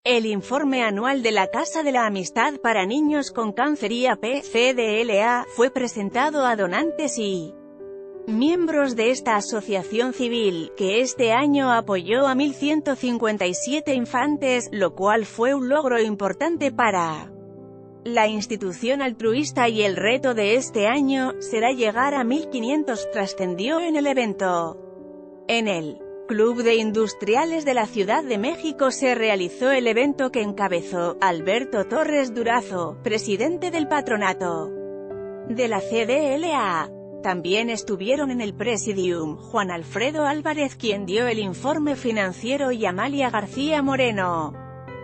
El informe anual de la Casa de la Amistad para Niños con Cáncer IAP-CDLA fue presentado a donantes y miembros de esta asociación civil, que este año apoyó a 1.157 infantes, lo cual fue un logro importante para la institución altruista, y el reto de este año será llegar a 1.500, trascendió en el evento. En el Club de Industriales de la Ciudad de México se realizó el evento que encabezó Alberto Torres Durazo, presidente del patronato de la CDLA. También estuvieron en el Presidium Juan Alfredo Álvarez, quien dio el informe financiero, y Amalia García Moreno,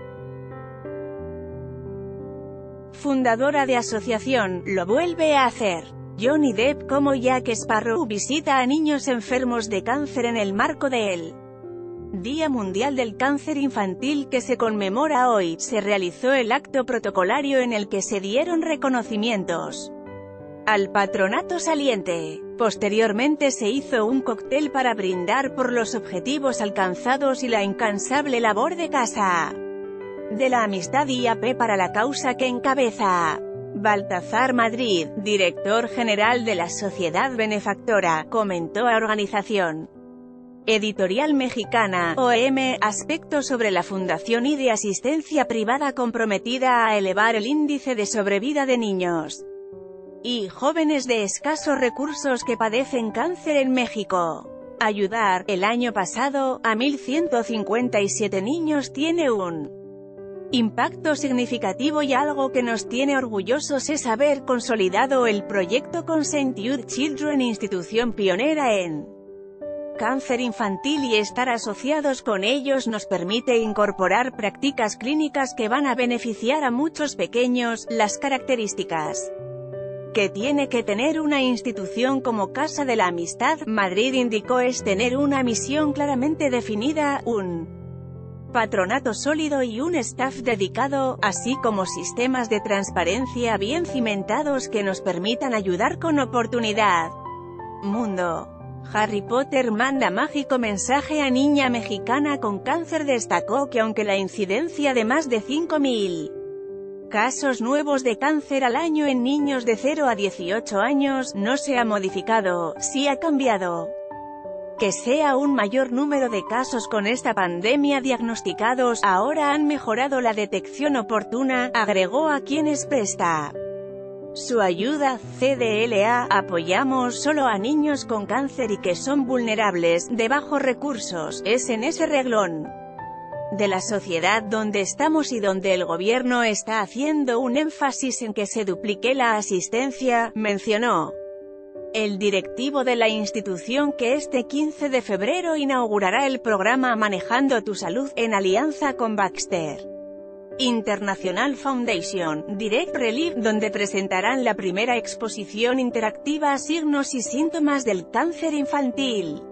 fundadora de asociación, lo vuelve a hacer. Johnny Depp como Jack Sparrow visita a niños enfermos de cáncer en el marco del Día Mundial del Cáncer Infantil que se conmemora hoy. Se realizó el acto protocolario en el que se dieron reconocimientos al patronato saliente. Posteriormente se hizo un cóctel para brindar por los objetivos alcanzados y la incansable labor de Casa de la Amistad IAP para la causa que encabeza Baltazar Madrid, director general de la sociedad benefactora, comentó a Organización Editorial Mexicana, OEM, aspectos sobre la fundación y de asistencia privada comprometida a elevar el índice de sobrevida de niños y jóvenes de escasos recursos que padecen cáncer en México. Ayudar, el año pasado, a 1.157 niños tiene un impacto significativo, y algo que nos tiene orgullosos es haber consolidado el proyecto Consent Youth Children, institución pionera en cáncer infantil, y estar asociados con ellos nos permite incorporar prácticas clínicas que van a beneficiar a muchos pequeños. Las características que tiene que tener una institución como Casa de la Amistad, Madrid indicó, es tener una misión claramente definida, un patronato sólido y un staff dedicado, así como sistemas de transparencia bien cimentados que nos permitan ayudar con oportunidad. Mundo. Harry Potter manda mágico mensaje a niña mexicana con cáncer. Destacó que aunque la incidencia de más de 5.000 casos nuevos de cáncer al año en niños de 0 a 18 años no se ha modificado, sí ha cambiado. Que sea un mayor número de casos con esta pandemia diagnosticados, ahora han mejorado la detección oportuna, agregó a quienes presta su ayuda. CDLA, apoyamos solo a niños con cáncer y que son vulnerables, de bajos recursos, es en ese renglón de la sociedad donde estamos y donde el gobierno está haciendo un énfasis en que se duplique la asistencia, mencionó el directivo de la institución, que este 15 de febrero inaugurará el programa Manejando tu Salud, en alianza con Baxter International Foundation, Direct Relief, donde presentarán la primera exposición interactiva a signos y síntomas del cáncer infantil.